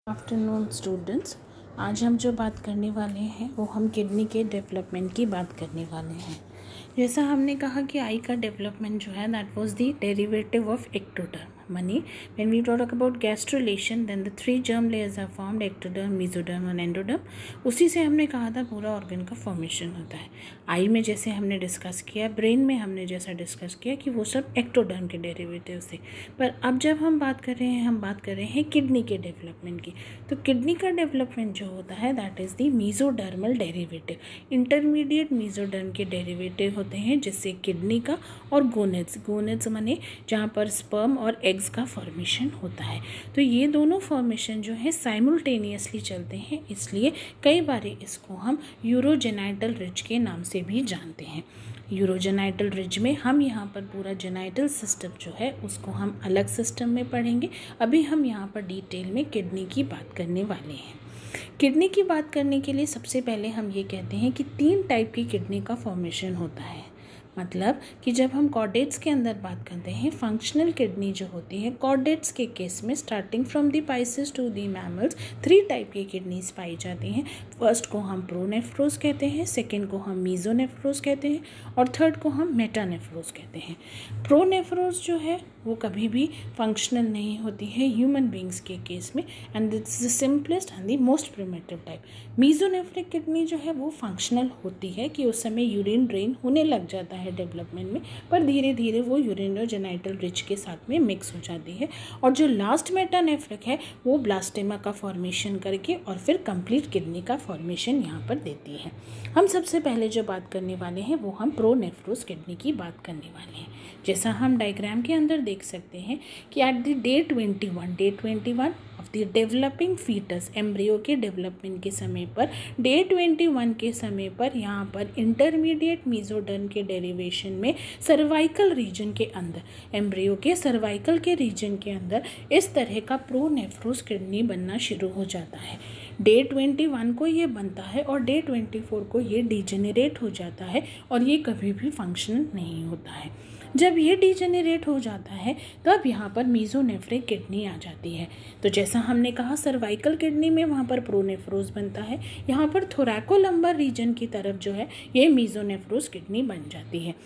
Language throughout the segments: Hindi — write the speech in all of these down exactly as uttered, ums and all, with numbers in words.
आफ्टरनून स्टूडेंट्स, आज हम जो बात करने वाले हैं वो हम किडनी के डेवलपमेंट की बात करने वाले हैं। जैसा हमने कहा कि आई का डेवलपमेंट जो है that was the derivative of ectoderm. Money when we talk about gastrulation then the three germ layers are formed, ectoderm, mesoderm और एंडोडर्म। उसी से हमने कहा था पूरा ऑर्गन का फॉर्मेशन होता है। आई में जैसे हमने डिस्कस किया, ब्रेन में हमने जैसा डिस्कस किया कि वो सब एक्टोडर्म के डेरिवेटिव से। पर अब जब हम बात कर रहे हैं हम बात कर रहे हैं किडनी के डेवलपमेंट की। तो किडनी का डेवलपमेंट जो होता है that is the mesodermal derivative. Intermediate mesoderm के डेरिवेटिव होते हैं जिससे किडनी का और गोनेड्स गोनेड्स माने जहाँ पर स्पर्म और एग्स का फॉर्मेशन होता है। तो ये दोनों फॉर्मेशन जो है साइमल्टेनियसली चलते हैं, इसलिए कई बार इसको हम यूरोजेनाइटल रिज के नाम से भी जानते हैं। यूरोजेनाइटल रिज में हम यहाँ पर पूरा जेनाइटल सिस्टम जो है उसको हम अलग सिस्टम में पढ़ेंगे। अभी हम यहाँ पर डिटेल में किडनी की बात करने वाले हैं। किडनी की बात करने के लिए सबसे पहले हम ये कहते हैं कि तीन टाइप की किडनी का फॉर्मेशन होता है। मतलब कि जब हम कॉर्डेट्स के अंदर बात करते हैं, फंक्शनल किडनी जो होती है कॉर्डेट्स के केस में starting from the pisces to the mammals three type की किडनीज पाई जाती हैं। फर्स्ट को हम प्रोनेफ्रोस कहते हैं, सेकंड को हम मेसोनेफ्रोस कहते हैं और थर्ड को हम मेटानेफ्रोस कहते हैं। प्रोनेफ्रोस जो है वो कभी भी फंक्शनल नहीं होती है ह्यूमन बींग्स के केस में, and this is the simplest and the most primitive type. Mesonephric kidney जो है वो फंक्शनल होती है कि उस समय यूरिन ड्रेन होने लग जाता है डेवलपमेंट में, पर धीरे धीरे वो यूरिनोजेनाइटल रिच के साथ में मिक्स हो जाती है। और जो लास्ट मेटानेफ्रिक है वो ब्लास्टेमा का फॉर्मेशन करके और फिर कंप्लीट किडनी का फॉर्मेशन यहाँ पर देती है। हम सबसे पहले जो बात करने वाले हैं वो हम प्रोनेफ्रोस किडनी की बात करने वाले हैं। जैसा हम डायग्राम के अंदर देख सकते हैं कि at the day twenty one day twenty one of the developing foetus, embryo के डेवलपमेंट के समय पर, डे ट्वेंटी वन के समय पर यहाँ पर इंटरमीडिएट मेसोडर्म के डेरिवेशन में सर्वाइकल रीजन के अंदर, एम्ब्रियो के सर्वाइकल के रीजन के अंदर इस तरह का प्रोनेफ्रोस किडनी बनना शुरू हो जाता है। डे ट्वेंटी वन को ये बनता है और डे ट्वेंटी फोर को ये डिजेनरेट हो जाता है और ये कभी भी फंक्शनल नहीं होता है। जब ये डिजेनरेट हो जाता है तब यहाँ पर मेसोनेफ्रिक किडनी आ जाती है। तो जैसा हमने कहा सर्वाइकल किडनी में वहाँ पर प्रोनेफ्रोस बनता है, यहाँ पर थोरैकोलम्बर रीजन की तरफ जो है ये मेसोनेफ्रोस किडनी बन जाती है।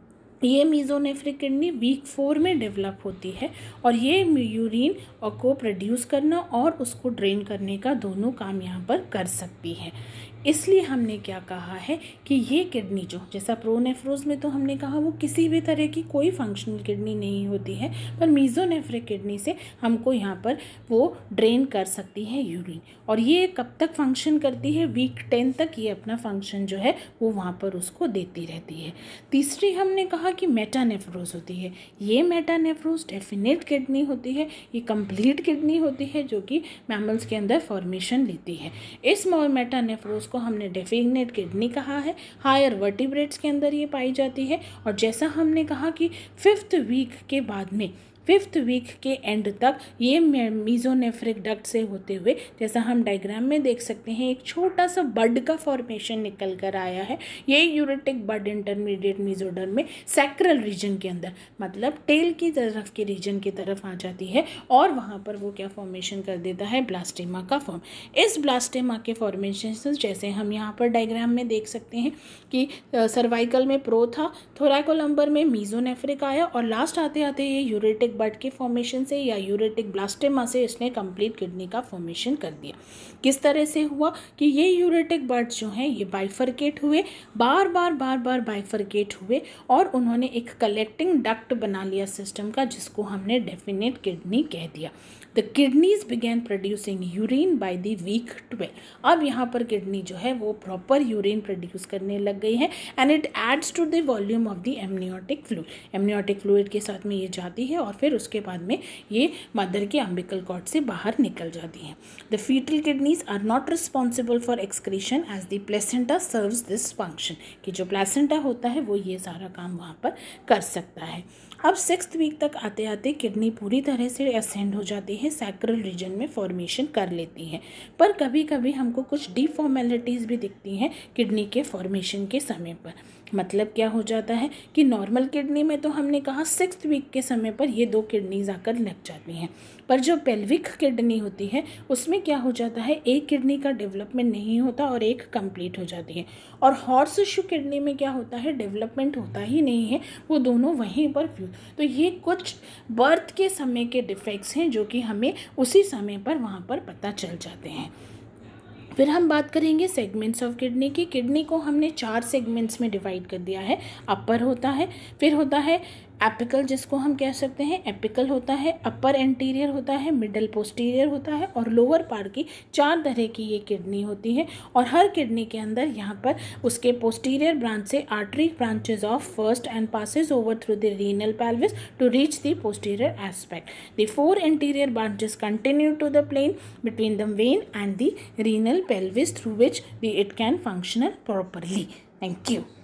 ये मेसोनेफ्रिक किडनी वीक फोर में डेवलप होती है और ये यूरिन को प्रोड्यूस करना और उसको ड्रेन करने का दोनों काम यहाँ पर कर सकती है। इसलिए हमने क्या कहा है कि ये किडनी जो जैसा प्रोनेफ्रोस में तो हमने कहा वो किसी भी तरह की कोई फंक्शनल किडनी नहीं होती है, पर मेसोनेफ्रिक किडनी से हमको यहाँ पर वो ड्रेन कर सकती है यूरिन। और ये कब तक फंक्शन करती है? वीक टेन तक ये अपना फंक्शन जो है वो वहाँ पर उसको देती रहती है। तीसरी हमने कहा कि मेटानेफ्रोस होती है। ये मेटानेफ्रोस डेफिनेट किडनी होती है, ये कंप्लीट किडनी होती है जो कि मैमल्स के अंदर फॉर्मेशन लेती है। इस मेटानेफ्रोस को हमने डेफिनेट किडनी कहा है। हायर वर्टिब्रेट्स के अंदर ये पाई जाती है और जैसा हमने कहा कि फिफ्थ वीक के बाद में फिफ्थ वीक के एंड तक ये मेसोनेफ्रिक डक्ट से होते हुए, जैसा हम डायग्राम में देख सकते हैं, एक छोटा सा बड का फॉर्मेशन निकल कर आया है। ये यूरेटिक बड इंटरमीडिएट मेसोडर्म में सैक्रल रीजन के अंदर, मतलब टेल की तरफ के रीजन की तरफ आ जाती है और वहाँ पर वो क्या फॉर्मेशन कर देता है? ब्लास्टेमा का फॉर्म। इस ब्लास्टेमा के फॉर्मेशन जैसे हम यहाँ पर डायग्राम में देख सकते हैं कि सर्वाइकल में प्रो था, थोरैकोलम्बर में मेसोनेफ्रिक आया और लास्ट आते आते ये यूरेटिक बड के फॉर्मेशन से या यूरेटिक ब्लास्टेमा से इसने कंप्लीट किडनी का फॉर्मेशन कर दिया। किस तरह से हुआ कि ये यूरेटिक बड्स जो हैं ये बाइफरकेट हुए, बार बार बार बार बाइफरकेट हुए और उन्होंने एक कलेक्टिंग डक्ट बना लिया सिस्टम का, जिसको हमने डेफिनेट किडनी कह दिया। The kidneys began producing urine by the week twelve. अब यहाँ पर किडनी जो है वो प्रॉपर यूरिन प्रोड्यूस करने लग गई है and it adds to the volume of the amniotic fluid. Amniotic fluid के साथ में ये जाती है और फिर उसके बाद में ये मदर के अम्बिकल कॉर्ड से बाहर निकल जाती है। The foetal kidneys are not responsible for excretion as the placenta serves this function, कि जो प्लेसेंटा होता है वो ये सारा काम वहाँ पर कर सकता है। अब सिक्स्थ वीक तक आते आते किडनी पूरी तरह से असेंड हो जाती है, सैक्रल रीजन में फॉर्मेशन कर लेती है। पर कभी कभी हमको कुछ डिफॉर्मेलिटीज़ भी दिखती हैं किडनी के फॉर्मेशन के समय पर। मतलब क्या हो जाता है कि नॉर्मल किडनी में तो हमने कहा सिक्स्थ वीक के समय पर ये दो किडनीज आकर लग जाती हैं, पर जो पेल्विक किडनी होती है उसमें क्या हो जाता है, एक किडनी का डेवलपमेंट नहीं होता और एक कंप्लीट हो जाती है। और हॉर्स टिश्यू किडनी में क्या होता है, डेवलपमेंट होता ही नहीं है, वो दोनों वहीं पर फ्यूज। तो ये कुछ बर्थ के समय के डिफेक्ट्स हैं जो कि हमें उसी समय पर वहाँ पर पता चल जाते हैं। फिर हम बात करेंगे सेगमेंट्स ऑफ किडनी की। किडनी को हमने चार सेगमेंट्स में डिवाइड कर दिया है। अपर होता है, फिर होता है एपिकल जिसको हम कह सकते हैं, एपिकल होता है, अपर एंटीरियर होता है, मिडल पोस्टीरियर होता है और लोअर पार्ट की। चार तरह की ये किडनी होती है और हर किडनी के अंदर यहाँ पर उसके पोस्टीरियर ब्रांच से artery branches of first and passes over through the renal pelvis to reach the posterior aspect. The four anterior branches continue to the plane between the vein and the renal pelvis through which the, it can function properly. Thank you.